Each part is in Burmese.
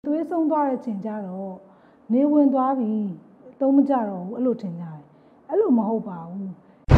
သွေးဆုံးသွားတဲ့ချိန်ကြတော့နေဝင်သွားပြီသုံးမကြတော့ဘူးအဲ့လိုထင်ကြတယ်အဲ့လိုမဟုတ်ပါဘူး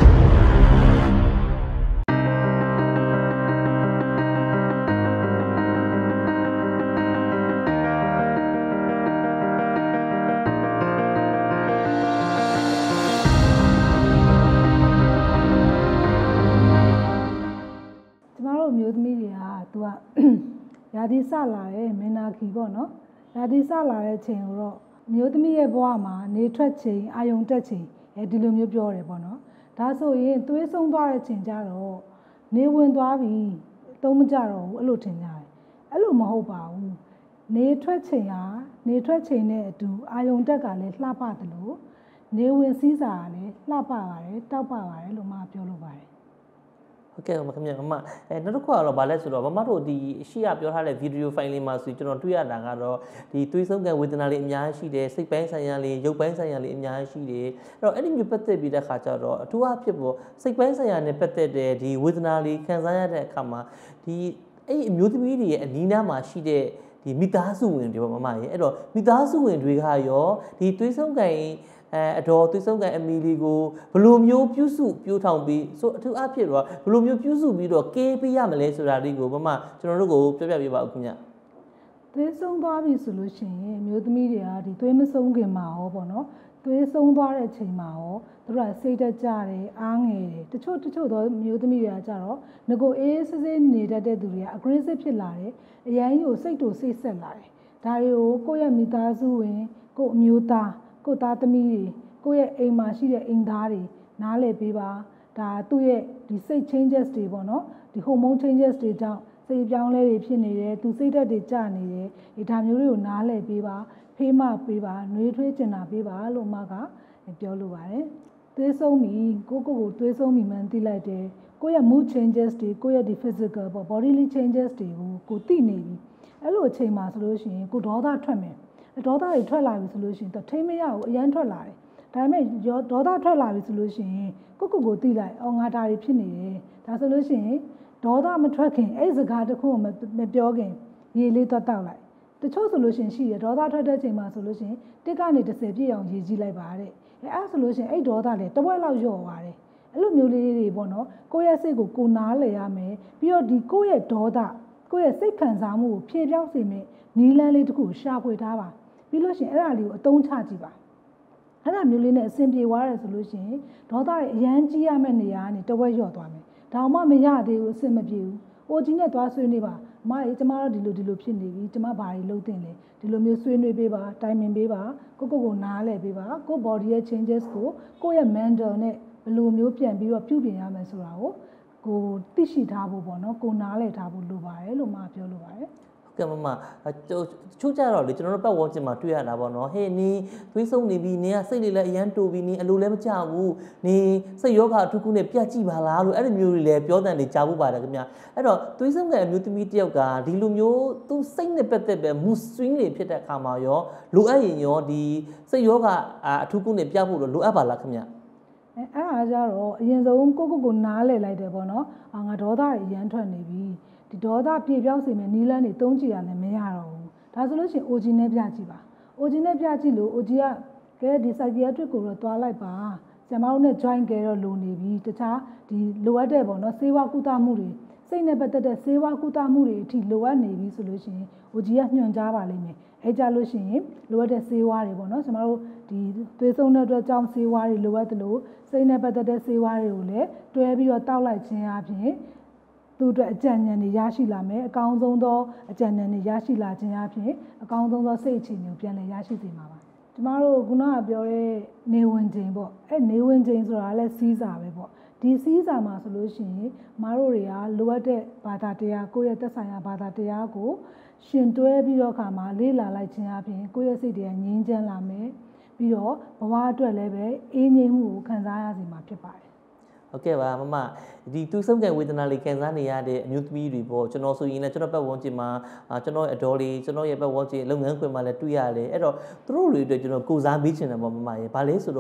မျိုးသမီးတွေကသူကရာသီစလာတဲ့မင်းနာခီပေါ့နော်ရာသီစလာတဲ့ချိန်ကိုတော့မျိုးသမီးရဲ့ဘဝမှာနေထွက်ချိန်အာယုံတက်ချိန်ဒီလိုမျိုးပြောတယ်ပေါ့နော်ဒါဆိုရင်သွေးဆုံးသွားတဲ့ချိန်ကျတော့နေဝင်သွားပြီသုံးမကြတော့ဘူးအဲ့လိုထင်ကြတယ်အဲ့လိုမဟုတ်ပါဘူးနေထွက်ချိန်ဟာနေထွက်ချိန်နဲ့အတူအာယုံတက်ကလည်းလှပတယ်လို့နေဝင်စည်းစာကလည်းလှပပါတယ်တောက်ပပါတယ်လို့မှပြောလို့ပါတယ်ဟုတ်ကဲ့ခင်ဗျာမနောက်တစ်ခုကတော့ဗာလဲဆိုတော့မမတို့ဒီရှေ့ကပြောထားတဲ့ဗီဒီယိုဖိုင်လေးမှာဆိုကျွန်တော်တွေ့ရတာကတော့ဒီသွေးဆုံးကန်ဝေဒနာလေးအများကြီးရှိတယ်စိတ်ပိုင်းဆိုင်ရာလေးရုပ်ပိုင်းဆိုင်ရာလေးအများကြီးရှိတယ်အဲ့တော့အဲ့ဒီမျိုးပတ်သက်ပြီးတဲ့ခါကျတော့အထူးအဖြစ်ပေါ့စိတ်ပိုင်းဆိုင်ရာနဲ့ပတ်သက်တဲ့ဒီဝေဒနာလေးခံစားရတဲ့အခါမှာဒီအဲ့အမျိုးသမီးတွေရဲ့အနီးနားမှာရှိတဲ့ဒီမိသားစုဝင်တွေပေါ့မမရေအဲ့တော့မိသားစုဝင်တွေကရောဒီသွေးဆုံးကန်အတော်သွေးဆုံးကန်အမီလီကိုဘယ်လိုမျိုးပြုစုပြိုးထောင်ပြီးဆိုအထူးအဖြစ်တော့ဘယ်လိုမျိုးပြုစုပြီးတော့ကေးပေးရမလဲဆိုတာလေးကိုမမကျွန်တော်တို့ကိုပြောပြပေးပါဦးခင်ဗျသွေးဆုံးသွားပြီဆိုလို့ရှိရင်မျိုးသမီးတွေကဒီသွေးမဆုံးခင်မှာရောပေါ့နော်သွေးဆုံးသွားတဲ့အချိန်မှာရောသူတို့ကစိတ်တက်ကြတယ်အားငယ်တယ်တချို့သောမျိုးသမီးတွေကကြတော့ငကိုအေးစစ်စစ်နေတတ်တဲ့သူတွေက aggressive ဖြစ်လာတယ်အရင်ကိုစိတ်တူစိတ်ဆက်လာတယ်ဒါတွေကိုကိုယ့်ရဲ့မိသားစုဝင်ကိုယ့်အမျိုးသားကိုသားသမီးတွေကိုယ့်ရဲ့အိမ်မှာရှိတဲ့အိမ်သားတွေနားလည်ပေးပါဒါသူ့ရဲ့ဒီစိတ် changes တွေပေါ့နော်ဒီ hormone changes တွေကြောင့်စိတ်ပြောင်းလဲတွေဖြစ်နေတယ်သူစိတ်ဓာတ်တွေကျနေတယ်ဒီဒါမျိုးတွေကိုနားလည်ပေးပါဖေးမပေးပါနှွေးထွေးကျင်နာပေးပါလို့မှကပြောလိုပါတယ်သွေးဆုံးပြီကိုသွေးဆုံးပြီမှန်းသိလိုက်တယ်ကိုယ့်ရဲ့ mood changes တွေကိုယ့်ရဲ့ဒီ physical ပေါ့ bodily changes တွေကိုသိနေပြီအဲ့လိုအချိန်မှာဆိုလို့ရှိရင်ကိုဒေါသထွက်မယ်ဒေါသတွေထွက်လာပြီဆိုလို့ရှိရင်ထိမ့်မရဘူးအရန်ထွက်လာတယ်ဒါပေမဲ့ဒေါသထွက်လာပြီဆိုလို့ရှိရင်ကိုသိလိုက်အော်ငါဒါတွေဖြစ်နေတယ်ဒါဆိုလို့ရှိရင်ဒေါသမထွက်ခင်အဲ့စကားတစ်ခုမပြောခင်ရေလေးသွားတောက်လိုက်တချို့ဆိုလို့ရှိရင်ရှိတယ်ဒေါသထွက်တဲ့ချိန်မှာဆိုလို့ရှိရင်တစ်ကနေ30ပြည့်အောင်ရေကြီးလိုက်ပါတဲ့အဲ့ဆိုလို့ရှိရင်အဲ့ဒေါသလည်းတစ်ဝက်လောက်လျော့သွားတယ်အဲ့လိုမျိုးလေးတွေပေါ့နော်ကိုယ့်ရဲ့စိတ်ကိုနားလည်ရမယ်ပြီးတော့ဒီကိုယ့်ရဲ့ဒေါသကိုယ့်ရဲ့စိတ်ခံစားမှုကိုဖြေပြောင်းစေမယ်နီးလန်းလေးတစ်ခုရှာဖွေထားပါပြီးလို့ရှိရင်အဲ့ဒါလေးကိုအသုံးချကြည့်ပါအဲ့ဒါမျိုးလေးနဲ့အဆင်ပြေသွားတယ်ဆိုလို့ရှိရင်ဒေါသရဲ့အရန်ကြီးရမယ့်နေရာကနေတဝက်လျော့သွားမယ်ဒါမှမရသေးဘူးအဆင်မပြေဘူးအိုကြီးနဲ့သွားဆွေးနွေးပါမကြီးကျမတို့ဒီလိုဖြစ်နေပြီကျမဘာတွေလုပ်သင့်လဲဒီလိုမျိုးဆွေးနွေးပေးပါတိုင်ပင်ပေးပါကိုနားလည်ပေးပါကို body ရဲ့ changes ကိုယ့်ရဲ့ mental နဲ့ဘယ်လိုမျိုးပြန်ပြီးတော့ပြုပြင်ရမယ်ဆိုတာကိုသိရှိထားဖို့ပေါ့နော်ကိုနားလည်ထားဖို့လိုပါတယ်လို့မှပြောလိုပါတယ်ကဲမမချို့ကြတော့လေကျွန်တော်တို့ပတ်ဝန်းကျင်မှာတွေ့ရတာပေါ့နော်ဟေးနီးသွေးဆုံးနေပြီနင်ကစိတ်လေးလည်းအရန်တူပြီနင်အလိုလည်းမကြဘူးနင်စိတ်ယောဂအထူးခုနဲ့ပြတ်ကြည့်ပါလားလို့အဲ့ဒီမျိုးတွေလည်းပြောတဲ့နေကြားဖို့ပါတယ်ခင်ဗျအဲ့တော့သွေးဆုံးကအမျိုးသမီးတယောက်ကဒီလိုမျိုးသူစိတ်နဲ့ပတ်သက်ပဲ mood swing တွေဖြစ်တဲ့အခါမှာရောလိုအပ်ရင်ရောဒီစိတ်ယောဂအထူးခုနဲ့ပြတ်ဖို့လိုအပ်ပါလားခင်ဗျအဲ့အားကြတော့အရင်ဆုံးကိုနားလည်လိုက်တယ်ပေါ့နော်ငါဒေါသတွေအရန်ထွက်နေပြီဒီဒေါသပြေပြောင်းစေမယ်နီးလန်းတွေသုံးကြည့်ရလည်းမရတော့ဘူးဒါဆိုလို့ရှိရင် OG နဲ့ပြကြည့်ပါ OG နဲ့ပြကြည့်လို့ OG ကကဲဒီ psychiatric ကိုတော့တွားလိုက်ပါဆရာမတို့နဲ့ join ကြတော့လိုနေပြီတခြားဒီလိုအပ်တဲ့ပေါ့နော်ဆေးဝါးကုသမှုတွေစိတ်နဲ့ပတ်သက်တဲ့ဆေးဝါးကုသမှုတွေအထိလိုအပ်နေပြီဆိုလို့ရှိရင် OG ကညွှန်ကြားပါလိမ့်မယ်အဲကြလို့ရှိရင်လိုအပ်တဲ့ဆေးဝါးတွေပေါ့နော်ဆရာမတို့ဒီသွေးဆုံးတဲ့အတွက်ကြောင့်ဆေးဝါးတွေလိုအပ်တယ်လို့စိတ်နဲ့ပတ်သက်တဲ့ဆေးဝါးတွေကိုလည်းတွဲပြီးတော့တောက်လိုက်ခြင်းအပြင်သူ့အတွက်အကြံဉာဏ်တွေရရှိလာမယ်အကောင်းဆုံးသောအကြံဉာဏ်တွေရရှိလာခြင်းအပြင်အကောင်းဆုံးသောစိတ်အခြေအနေကိုပြန်လည်ရရှိစေမှာပါကျမတို့ခုနကပြောတဲ့နေဝင်ခြင်းပေါ့အဲ့နေဝင်ခြင်းဆိုတာလည်းစီးစာပဲပေါ့ဒီစီးစာမှာဆိုလို့ရှိရင်မတို့တွေကလိုအပ်တဲ့ဘာသာတရားကိုယ့်ရဲ့သက်ဆိုင်ရာဘာသာတရားကိုရှင်တွဲပြီးတော့ခါမှာလေ့လာလိုက်ခြင်းအပြင်ကိုယ့်ရဲ့စိတ်တွေကငြိမ်းချမ်းလာမယ်ပြီးတော့ဘဝအတွက်လည်းပဲအေးငြိမ်းမှုကိုခံစားရစေမှာဖြစ်ပါတယ်ဟုတ်ကဲ့ပါမဒီသူဆုံးကန်ဝေဒနာလေးခံစားနေရတဲ့အမျိုးသမီးတွေပေါ့ကျွန်တော်ဆိုရင်လည်းကျွန်တော်ပတ်ဝန်းကျင်မှာကျွန်တော်ရဲ့အတော်လေးကျွန်တော်ရဲ့ပတ်ဝန်းကျင်လုပ်ငန်းခွင်မှာလည်းတွေ့ရတယ်အဲ့တော့သူတို့တွေအတွက်ကျွန်တော်ကိုစားပေးချင်တယ်ပေါ့မရေဘာလဲဆိုတော့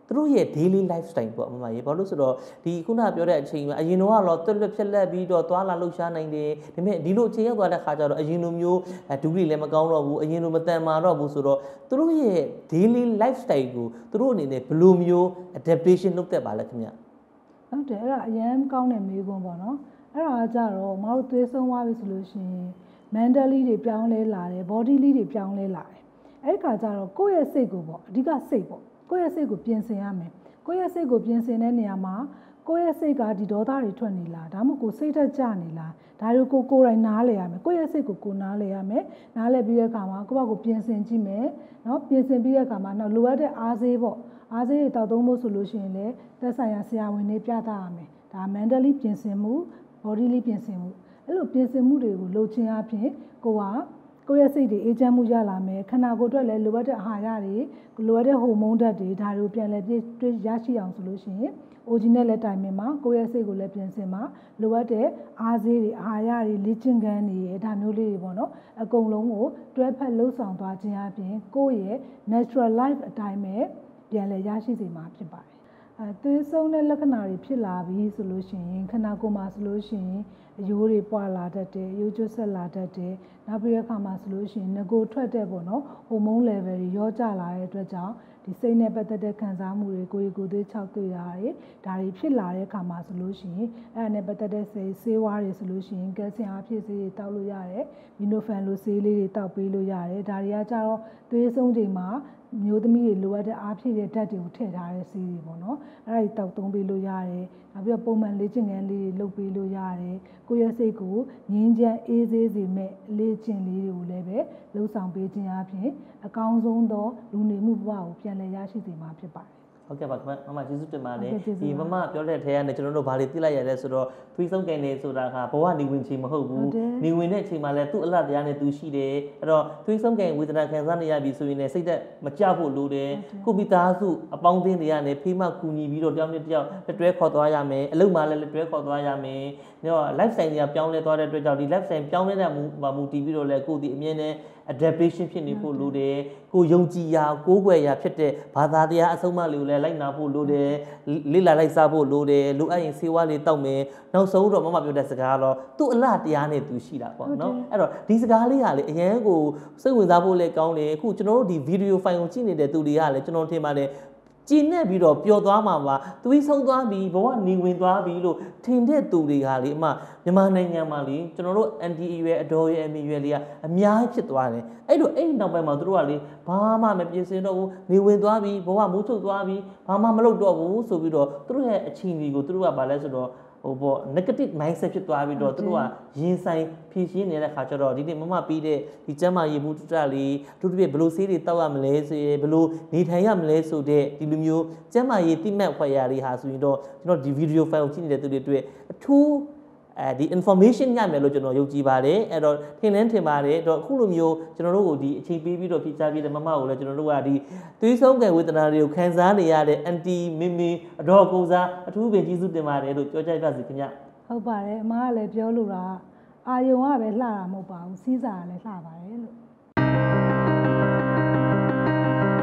သူတို့ရဲ့ daily lifestyle ပေါ့အမကြီးဘာလို့ဆိုတော့ဒီခုနပြောတဲ့အချိန်မှာအရင်တော့တွက်လက်ဖြက်လက်ပြီးတော့သွားလာလှုပ်ရှားနိုင်တယ်ဒါပေမဲ့ဒီလိုအချိန်ရောက်သွားတဲ့ခါကျတော့အရင်လိုမျိုးဒုက္ခလည်းမကောင်းတော့ဘူးအရင်လိုမတန်မာတော့ဘူးဆိုတော့သူတို့ရဲ့ daily lifestyle ကိုသူတို့အနေနဲ့ဘယ်လိုမျိုး adaptation လုပ်တတ်ပါလဲခင်ဗျဟုတ်တယ်အဲ့ဒါအရင်ကောင်းတဲ့မေးခွန်းပေါ့နော်အဲ့ဒါကြတော့မတို့သွေးဆုံးသွားပြီဆိုလို့ရှိရင် mentally တွေပြောင်းလဲလာတယ် body တွေပြောင်းလဲလာတယ်အဲ့ဒီခါကျတော့ကိုယ့်ရဲ့စိတ်ကိုပေါ့အဓိကစိတ်ပေါ့ကိုယ့်ရဲ့စိတ်ကိုပြင်ဆင်ရမယ်ကိုယ့်ရဲ့စိတ်ကိုပြင်ဆင်တဲ့နေရာမှာကိုယ့်ရဲ့စိတ်ကဒီဒေါသတွေထွက်နေလားဒါမှမဟုတ်ကိုယ်စိတ်သက်ကြနေလားဒါတွေကိုယ်တိုင်နားလည်ရမယ်ကိုယ့်ရဲ့စိတ်ကိုနားလည်ရမယ်နားလည်ပြီးတဲ့အခါမှာကိုယ့်ဘက်ကိုပြင်ဆင်ကြည့်မယ်နော်ပြင်ဆင်ပြီးတဲ့အခါမှာနောက်လိုအပ်တဲ့အားဆေးပေါ့အားဆေးတွေတောက်သုံးဖို့ဆိုလို့ရှိရင်လည်းသက်ဆိုင်ရာဆရာဝန်တွေပြသရမယ်ဒါ mentally ပြင်ဆင်မှု body ပြင်ဆင်မှုအဲ့လိုပြင်ဆင်မှုတွေကိုလုပ်ခြင်းအပြင်ကိုယ့်ရဲ့စိတ်တွေအေးချမ်းမှုရလာမယ်ခန္ဓာကိုယ်အတွက်လည်းလိုအပ်တဲ့အာဟာရတွေလိုအပ်တဲ့ဟော်မုန်းဓာတ်တွေဒါတွေကိုပြန်လည်တွေ့ရရှိအောင်ဆိုလို့ရှိရင် original လည်းတိုင်ပင်မှာကိုယ့်ရဲ့စိတ်ကိုလည်းပြင်ဆင်မှာလိုအပ်တဲ့အားဆေးတွေအာဟာရတွေလေ့ကျင့်ခန်းတွေဒါမျိုးလေးတွေပေါ့နော်အကုန်လုံးကိုတွဲဖက်လှုပ်ဆောင်သွားခြင်းအပြင်ကိုယ့်ရဲ့ natural life အတိုင်းပဲပြန်လည်ရရှိစေမှာဖြစ်ပါတယ်သွေးဆုံးတဲ့လက္ခဏာတွေဖြစ်လာပြီဆိုလို့ရှိရင်ခန္ဓာကိုယ်မှာဆိုလို့ရှိရင်အယိုးတွေပွာလာတတ်တယ်အယိုးကျွတ်ဆက်လာတတ်တယ်နောက်ပြီးတဲ့အခါမှာဆိုလို့ရှိရင်ငကိုထွက်တဲ့ပေါ့နော်ဟိုမုန်း level တွေရောကျလာတဲ့အတွက်ကြောင့်ဒီစိတ်နဲ့ပတ်သက်တဲ့ခံစားမှုတွေကိုယ်ကိုယ်သွေးခြောက်သွေးတာတွေဒါတွေဖြစ်လာတဲ့အခါမှာဆိုလို့ရှိရင်အဲ့ဒါနဲ့ပတ်သက်တဲ့ဆေးဝါးတွေဆိုလို့ရှိရင်ကယ်လ်ဆီယမ်အဖြစ်ဆေးတွေတောက်လို့ရတယ်မီနိုဖန်လိုဆေးလေးတွေတောက်ပေးလို့ရတယ်ဒါတွေကကြတော့သွေးဆုံးချိန်မှာမျိုးသမီးတွေလိုအပ်တဲ့အားဖြည့်တဲ့ဓာတ်တွေကိုထည့်ထားတဲ့ဆေးတွေပေါ့နော်အဲ့ဒါတွေတောက်သုံးပေးလို့ရတယ်နောက်ပြီးတော့ပုံမှန်လေ့ကျင့်ခန်းလေးတွေလုပ်ပေးလို့ရတယ်ကိုယ့်ရဲ့စိတ်ကိုငြင်းချမ်းအေးဆေးစေမဲ့လေ့ကျင့်လေးတွေကိုလည်းပဲလှုပ်ဆောင်ပေးခြင်းအပြင်အကောင်းဆုံးသောလူနေမှုဘဝကိုပြန်လည်ရရှိစေမှာဖြစ်ပါတယ်ဟုတ်ကဲ့ပါခင်ဗျမမကျေးဇူးတင်ပါတယ်ဒီမမပြောတဲ့ထဲကနေကျွန်တော်တို့ဘာတွေသိလိုက်ရလဲဆိုတော့သွေးဆုံးကန်နေဆိုတာကဘဝနေဝင်ချိန်မဟုတ်ဘူးနေဝင်တဲ့အချိန်မှာလည်းသူ့အလတ်တရားနဲ့သူရှိတယ်အဲ့တော့သွေးဆုံးကန်ဝေဒနာခံစားနေရပြီဆိုရင်လည်းစိတ်သက်မကြဖို့လိုတယ်ကိုမိသားစုအပေါင်းအသင်းတွေကနေဖေးမကူညီပြီးတော့တယောက်နဲ့တယောက်လက်တွဲခေါ်သွားရမယ်အလုပ်မှာလည်းလက်တွဲခေါ်သွားရမယ်နော် lifestyle တွေကပြောင်းလဲသွားတဲ့အတွက်ကြောင့်ဒီ lifestyle ပြောင်းလဲတဲ့မူတည်ပြီးတော့လည်းကိုယ်ဒီအမြင်နဲ့ adaptation ဖြစ်နေဖို့လိုတယ်ကိုယုံကြည်ရာကိုးကွယ်ရာဖြစ်တဲ့ဘာသာတရားအဆုံးအမလေးကိုလည်းလိုက်နာဖို့လိုတယ်လေ့လာလိုက်စားဖို့လိုတယ်လိုအပ်ရင်ဆေးဝါးလေးတောက်မယ်နောက်ဆုံးတော့မမပြောတဲ့စကားတော့သူ့အလားတရားနဲ့သူရှိတာပေါ့နော်အဲ့တော့ဒီစကားလေးကလေအရန်ကိုစိတ်ဝင်စားဖို့လည်းကောင်းတယ်အခုကျွန်တော်တို့ဒီဗီဒီယိုဖိုင်ကိုကြည့်နေတဲ့သူတွေကလည်းကျွန်တော်ထင်ပါတယ်ကျင်းနဲ့ပြီးတော့ပျော်သွားမှာပါသွေးဆုံးသွားပြီဘဝနေဝင်သွားပြီလို့ထင်တဲ့သူတွေကလေအမမြန်မာနိုင်ငံမှာလေကျွန်တော်တို့ NDA ရွယ်အတော်ရွယ်အမီရွယ်လေးကအများကြီးဖြစ်သွားတယ်အဲ့လိုအဲ့နောက်ပိုင်းမှာသူတို့ကလေဘာမှမပြင်ဆင်တော့ဘူးနေဝင်သွားပြီဘဝမိုးချုပ်သွားပြီဘာမှမလုပ်တော့ဘူးဆိုပြီးတော့သူတို့ရဲ့အချိန်တွေကိုသူတို့ကဘာလဲဆိုတော့ဟိုပေါ့ negative mindset ဖြစ်သွားပြီးတော့သူတို့ကရင်ဆိုင်ဖြည့်ရှင်းနေတဲ့ခါကျတော့ဒီနေ့မမပြီးတဲ့ဒီကျမ်းမာရေးမှုတုတ္တလေးသူတို့ပြဘလို့ဆေးတွေတောက်ရမလဲဆိုရင်ဘလို့နေထိုင်ရမလဲဆိုတဲ့ဒီလိုမျိုးကျမ်းမာရေးတိမှတ်ဖွယ်ရာတွေဟာဆိုရင်တော့ကျွန်တော်ဒီဗီဒီယိုဖိုင်ကိုကြည့်နေတဲ့သူတွေတွေ့အထူးဒီ information ရမယ်လို့ကျွန်တော်ယုံကြည်ပါတယ်အဲ့တော့ထင်ပါတယ်တော့အခုလိုမျိုးကျွန်တော်တို့ကိုဒီအချိန်ပေးပြီးတော့ဖြည့်ချပေးတဲ့မမကိုလည်းကျွန်တော်တို့ကဒီသွေးဆုံးကန်ဝေဒနာတွေကိုခံစားနေရတဲ့ anti မင်းအတော်ကိုစားအထူးပင်ကျေးဇူးတင်ပါတယ်လို့ပြောကြပါစီခင်ဗျဟုတ်ပါတယ်အမကလည်းပြောလို့တာအာယုံကပဲလှတာမဟုတ်ပါဘူးစီးစာကလည်းလှပါတယ်လို့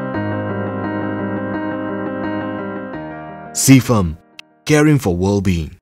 CFM, caring for well-being.